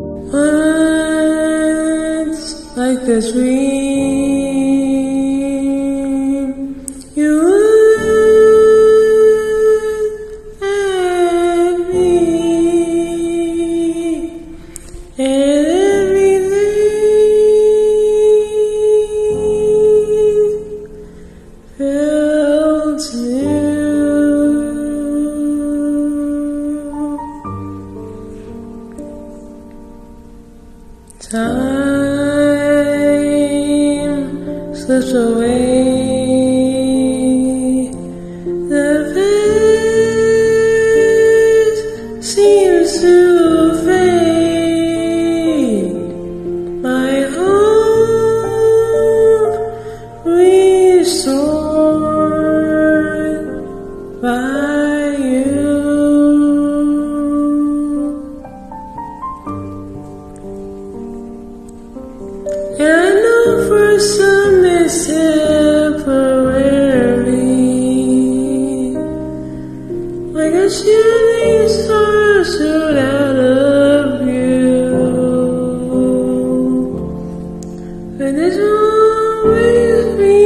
Once, like a dream, you looked at me, and everything felt new. Time slips away. The past seems to fade. My hope restored by you. And I know for some it's temporary, like a shooting star shoot out of you. But this will always be,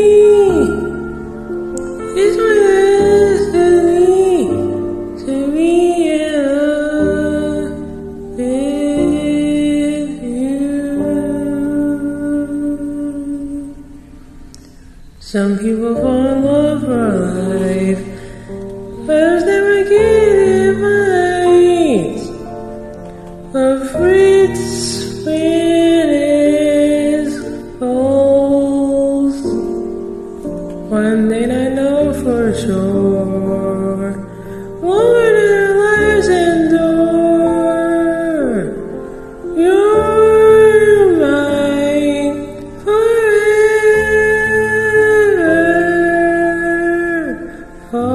it's my destiny to be in love with you. Some people fall in love for life, others never get it right. But Fritz when it's close, one thing I know for sure, what our lives endure, you're mine forever. Oh.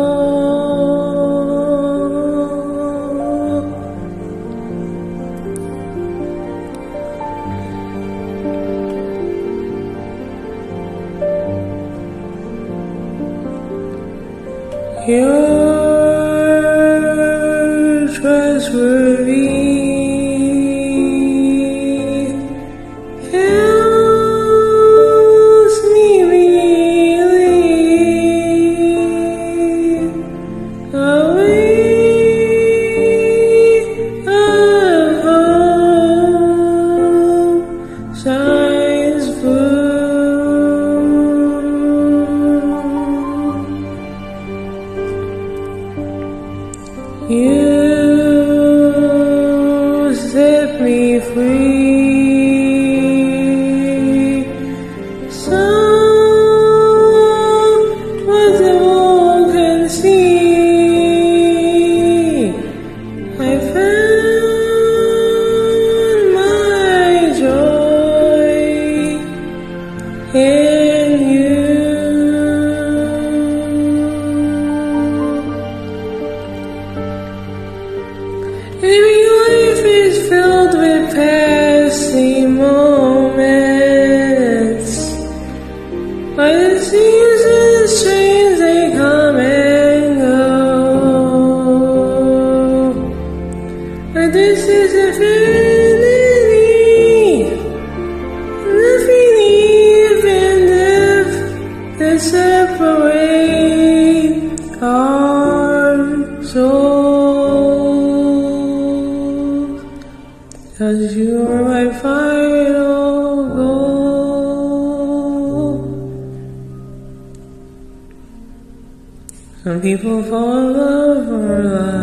You're trustworthy, helps me believe a way of hope shines through. You set me free, someone the world can see. I found my joy in you. Maybe life is filled with passing moments, but the seasons change, they come and go. But this is infinity, nothing even if they separate our souls. 'Cause you are my final goal. Some people fall in love for life.